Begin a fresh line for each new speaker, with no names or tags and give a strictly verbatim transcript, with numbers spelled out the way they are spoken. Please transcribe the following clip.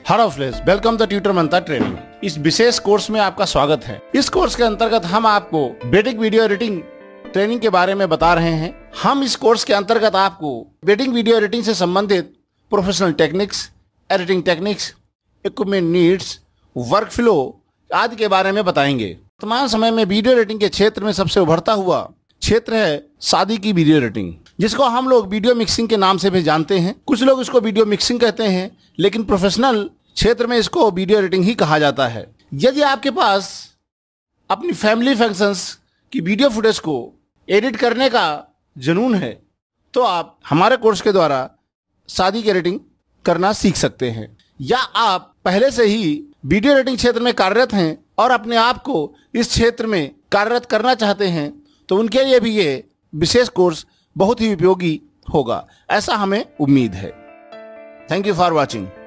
Hello friends, welcome the tutor Mantra training. इस विशेष course में आपका स्वागत है। इस कोर्स के अंतर्गत हम आपको वेडिंग वीडियो एडिटिंग ट्रेनिंग के बारे में बता रहे हैं। हम इस कोर्स के अंतर्गत आपको वेडिंग वीडियो एडिटिंग से संबंधित professional techniques, editing techniques, equipment needs, work flow आदि के बारे में बताएंगे। वर्तमान समय में वीडियो एडिटिंग के क्षेत्र में सबसे उभरता हुआ क्षेत्र है शादी की वीडियो एडिटिंग, जिसको हम लोग वीडियो मिक्सिंग के नाम से भी जानते हैं। कुछ लोग इसको वीडियो मिक्सिंग कहते हैं, लेकिन प्रोफेशनल क्षेत्र में इसको वीडियो एडिटिंग ही कहा जाता है। यदि आपके पास अपनी फैमिली फंक्शंस की वीडियो फुटेज को एडिट करने का जुनून है, तो आप हमारे कोर्स के द्वारा शादी की एडिटिंग करना सीख सकते हैं। या आप पहले से ही वीडियो एडिटिंग क्षेत्र में कार्यरत हैं और अपने आप को इस क्षेत्र में कार्यरत करना चाहते हैं, तो उनके लिए भी ये विशेष कोर्स बहुत ही उपयोगी होगा, ऐसा हमें उम्मीद है। Thank you for watching.